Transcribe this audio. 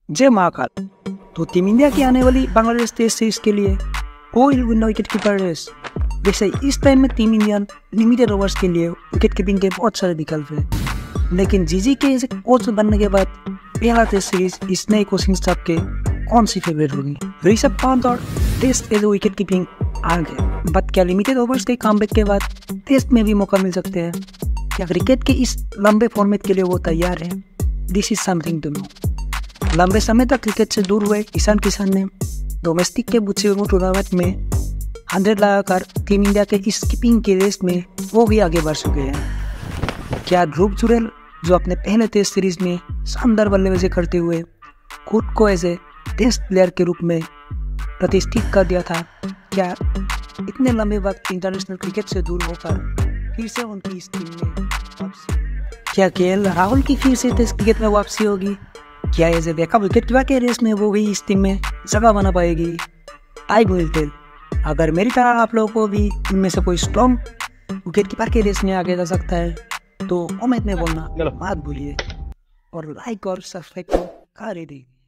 जय महाकाल। तो team India की आने वाली बांग्लादेश टेस्ट सीरीज के लिए कोई विन विकेट कीपर रेस। वैसे इस टाइम में टीम इंडिया लिमिटेड ओवर्स के लिए विकेट कीपिंग के बहुत सारे विकल्प हैं, लेकिन जीजी के ऐसे कोच बनने के बाद पहला टेस्ट सीरीज इस नए कोचिंग स्टाफ के कौन सी फेवरेट होगी। ऋषभ पंत और टेस्ट एज विकेट कीपिंग आ गए, बट क्या लिमिटेड ओवर्स के कमबैक के बाद टेस्ट में भी मौका मिल सकते हैं? क्या क्रिकेट के इस लंबे फॉर्मेट के लिए वो तैयार है? This is something to know. लंबे समय तक क्रिकेट से दूर हुए ईशान किशन ने डोमेस्टिक के बुच्चीगुरु टूर्नामेंट में 100 लगाकर टीम इंडिया के इस कीपिंग के रेस में वो भी आगे बढ़ चुके हैं। क्या ध्रुव जुरेल, जो अपने पहले टेस्ट सीरीज में शानदार बल्लेबाजी करते हुए खुद को एज ए टेस्ट प्लेयर के रूप में प्रतिष्ठित कर दिया था, क्या इतने लंबे वक्त इंटरनेशनल क्रिकेट से दूर होकर फिर से उनकी इस टीम में वापसी? क्या केएल राहुल की फिर से टेस्ट क्रिकेट में वापसी होगी? क्या as a backup wicket keeper के रेस में वो भी इस टीम में जगह बना पाएगी? I will tell. अगर मेरी तरह आप लोगों को भी इनमें से कोई स्ट्रॉन्ग विकेट कीपर के रेस में आगे जा सकता है तो कमेंट में बोलना मत भूलिए और लाइक और सब्सक्राइब कर दीजिए।